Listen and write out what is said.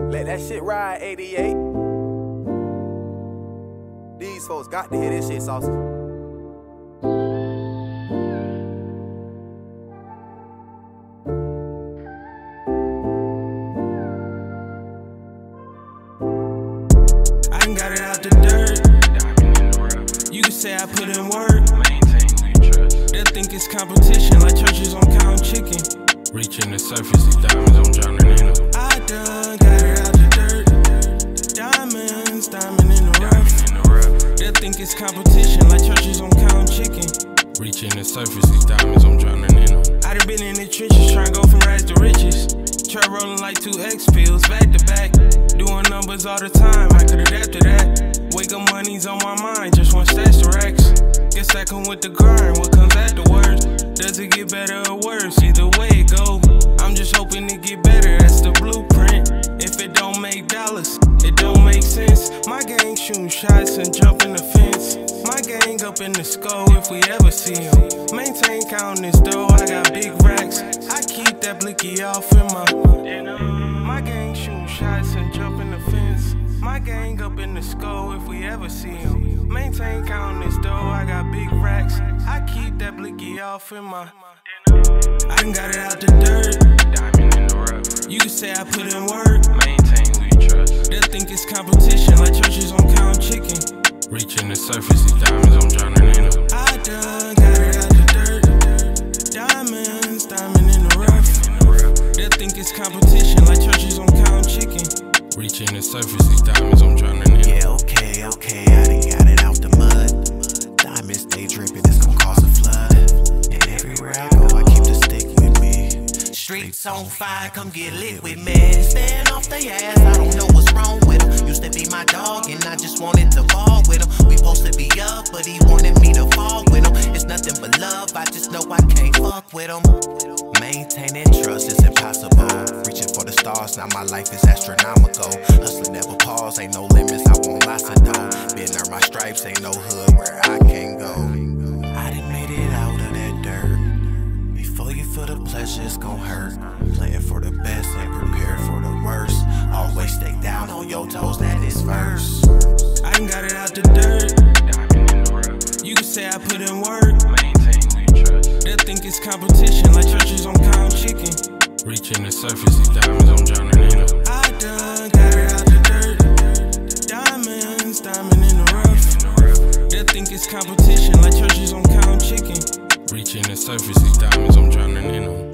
Let that shit ride, 88. These folks got to hear this shit, saucy. I done got it out the dirt. You can say I put in work. They'll think it's competition, like churches on counting chicken. Reaching the surface, these diamonds, I'm drowning in them. I done got it out the dirt. Diamonds, diamond in the rough. They'll think it's competition, like churches on counting chicken. Reaching the surface, these diamonds, I'm drowning in them. I done been in the trenches, trying to go from rags to riches. Try rolling like 2X pills, back to back. Doing numbers all the time, I could adapt to that. Wake up, money's on my mind, just want stash the racks. Guess that come with the grind, what comes afterwards? Does it get better or worse? Either way it go, I'm just hoping to get better, that's the blueprint. If it don't make dollars, it don't make sense. My gang shooting shots and jumping the fence. My gang up in the skull if we ever see him. Maintain counting this dough, I got big racks. I keep that blicky off in my gang shooting shots and jumping the fence. My gang up in the skull if we ever see him. Maintain counting this dough, I got big racks. I keep that blicky off in my I done got it out the dirt. Diamond in the rough. You can say I put in work. Maintain who you trust. They'll think it's competition, like churches on counting chicken. Reaching the surface, these diamonds, I'm drowning in them. I done got it out the dirt. Diamonds, diamond in the rough. They'll think it's competition, like churches on counting chicken. Reaching the surface, these diamonds, I'm drowning in them. Yeah, okay, I done got it out the mud. Diamonds stay dripping, it's gon' cause a flood. And everywhere I go, I keep the stick with me. Streets on fire, come get lit with me. Staying off they ass, I don't know what's wrong with him. Used to be my dog, and I just wanted to fall with him. We supposed to be up, but he wanted me to fall with him. It's nothing but love, I just know I can't fuck with him. Maintaining trust is impossible. Reaching for the stars, now my life is astronomical. Hustling never pause, ain't no limits, I want lots of dough. Been earned my stripes, ain't no hood where I can't go. I done made it out of that dirt. Before you feel the pleasure, it's gon' hurt. Playing for the best and prepare for the worst. Always stay down on your toes, that is verse. I done got it out the dirt. Diamond in the rough. You can say I put in work. Maintain who you trust. They'll think it's competition, like churches on counting chicken. Reaching the surface, these diamonds, I'm drowning in them. I done got it out the dirt. Diamonds, diamond in the rough. They'll think it's competition, like churches on counting chicken. Reaching the surface, these diamonds, I'm drowning in them.